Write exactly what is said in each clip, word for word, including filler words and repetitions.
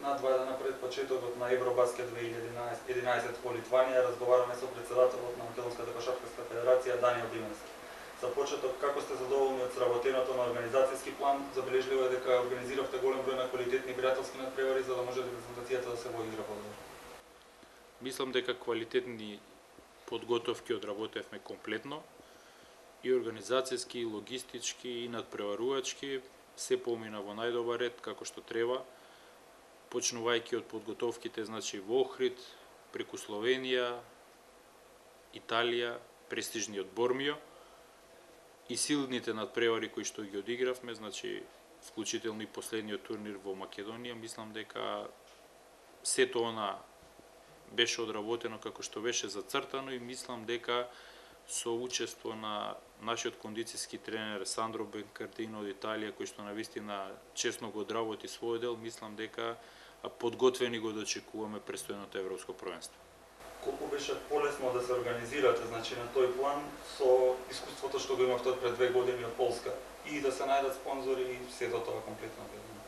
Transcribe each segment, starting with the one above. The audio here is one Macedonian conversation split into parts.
На два дена пред почетокот на Евробаскет две илјади и единаесет во Литванија разговараме со председателот на Македонската кошаркарска федерација Даниел Дименски. За почеток, како сте задоволни од сработеното на организацијски план? Забележливо е дека организиравте голем број на квалитетни пријателски надпревари за да може репрезентацијата да се во игра подобро. Мислам дека квалитетни подготовки одработевме комплетно и организацијски, и логистички, и надпреварувачки. Се помина во најдобар ред како што треба, почнувајќи од подготовките, значи во Охрид, преку Словенија, Италија, престижниот Бормио и силните надпревари кои што ги одигравме, значи вклучително и последниот турнир во Македонија. Мислам дека сето она беше одработено како што беше зацртано и мислам дека со учество на нашиот кондицијски тренер Сандро Бенкардино од Италија, кој што навистина честно го одработи својот дел, мислам дека подготвени го дочекуваме престојното европско првенство. Колку беше полесно да се организирате, значи на тој план со искуството што го имавте од пред две години од Полска и да се најдат спонзори и сето тоа комплетно обединено?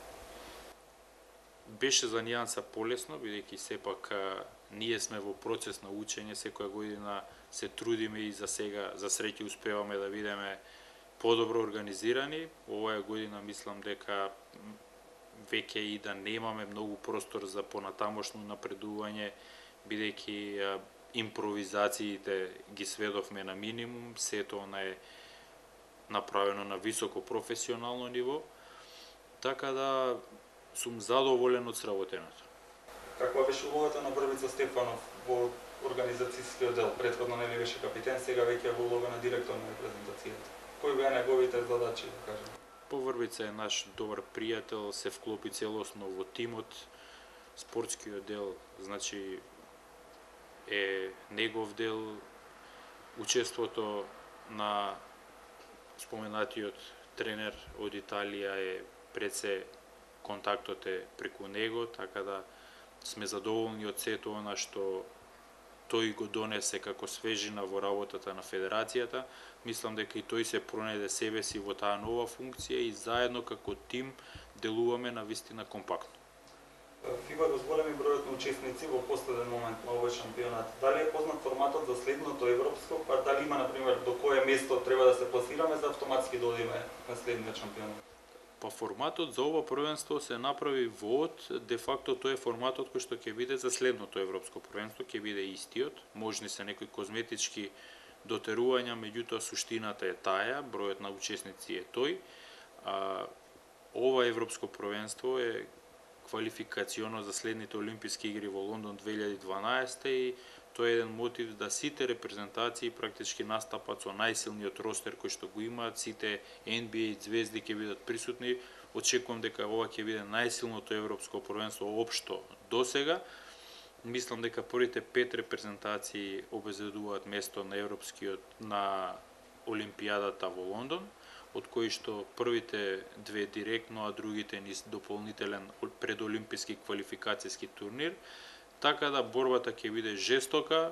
Беше за нијанса полесно, бидејќи сепак ние сме во процес на учење, секоја година се трудиме и за сега, за среќа успеваме да бидеме подобро организирани. Оваа година мислам дека веќе и да немаме многу простор за понатамошно напредување, бидејќи импровизациите ги сведовме на минимум, сето она е направено на високо професионално ниво, така да сум задоволен од сработеното. Каква беше улогата на Врбица Стефанов во организацијскиот дел? Претходно не ли беше капитен, сега веќе е во улога на директор на репрезентацијата. Кои беа неговите задачи, да кажем? Врбица е наш добар пријател, се вклопи целосно во тимот. Спортскиот дел, значи, е негов дел. Учеството на споменатиот тренер од Италија е пред се контактот е преку него, така да сме задоволни од сето она што тој го донесе како свежина во работата на федерацијата. Мислам дека и тој се пронајде себе си во таа нова функција и заедно како тим делуваме на вистина компактно. ФИБА го зголеми бројот на учесници во последен момент на овој шампионат. Дали е познат форматот за следното европско, па дали има, например, до кое место треба да се пласираме за автоматски да одиме на следниот шампионат? Па форматот за ова првенство се направи во од, де факто тој е форматот кој што ќе биде за следното европско првенство, ќе биде истиот. Можни се некои козметички дотерувања, меѓутоа суштината е таа, бројот на учесници е тој. А, ова европско првенство е квалификационо за следните олимписки игри во Лондон две илјади и дванаесета и тоа е еден мотив да сите репрезентации практички настапат со најсилниот ростер кој што го имаат, сите Н Б А звезди ќе бидат присутни. Очекувам дека ова ќе биде најсилното европско првенство општо досега. Мислам дека првите пет репрезентации обезбедуваат место на европскиот на Олимпијадата во Лондон, од кои што првите две директно, а другите низ дополнителен предолимписки квалификацијски турнир. Така да борбата ќе биде жестока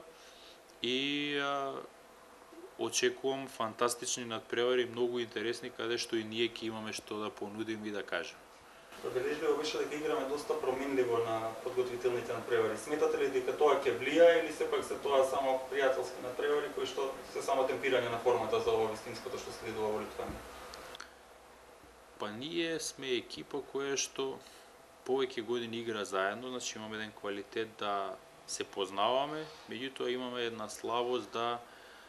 и а, очекувам фантастични надпревари, многу интересни, каде што и ние ќе имаме што да понудиме и да кажеме. Забележливо беше дека играме доста променливо на подготвителните надпревари. Сметате ли дека тоа ќе влијае или сепак се тоа само пријателски надпревари кои што се само темпирање на формата за ова вистинското што следува во Литванија? Па ние сме екипа која што повеќе години игра заедно, значи имаме еден квалитет да се познаваме, меѓутоа имаме една слабост да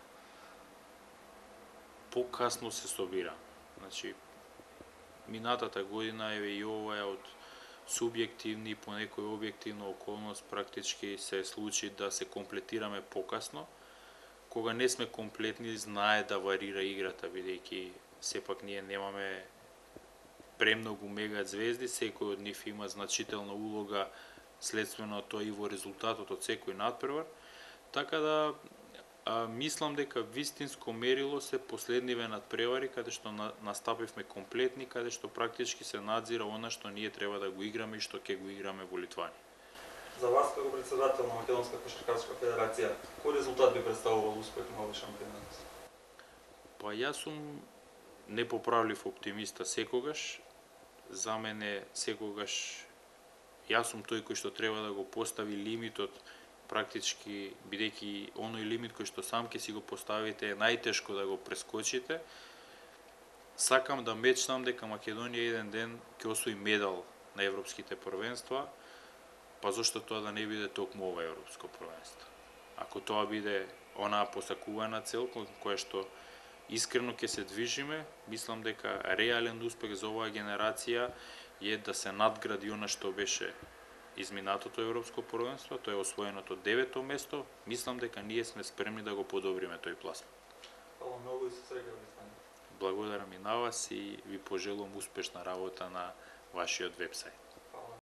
покасно се собира. Значи минатата година еве и ова е од субјективни по некој објективна околност практички се случи да се комплетираме покасно. Кога не сме комплетни, знае да варира играта, бидејќи сепак ние немаме премногу мега звезди, секој од нив има значителна улога следствено тоа и во резултатот од секој надпревар. Така да а, мислам дека вистинско мерило се последниве надпревари каде што на, настапивме комплетни, каде што практички се надзира она што ние треба да го играме и што ќе го играме во Литванија. За вас како председател на Македонска кошаркарска федерација, кој резултат би представувал успех на овој шампионат? Па јас сум непоправлив оптимиста секогаш. За мене секогаш Јас сум тој кој што треба да го постави лимитот, практички бидејќи оној лимит кој што сам ќе си го поставите е најтешко да го прескочите. Сакам да мечтам дека Македонија еден ден ќе освои медал на европските првенства, па зошто тоа да не биде токму ова европско првенство. Ако тоа биде онаа посакувана цел кон која што искрено ќе се движиме, мислам дека реален успех за оваа генерација е да се надгради она што беше изминатото европско првенство, тоа е освоеното девето место. Мислам дека ние сме спремни да го подобриме тој пласман. Фала многу и се среќавам. Благодарам и на вас и ви пожелувам успешна работа на вашиот вебсайт.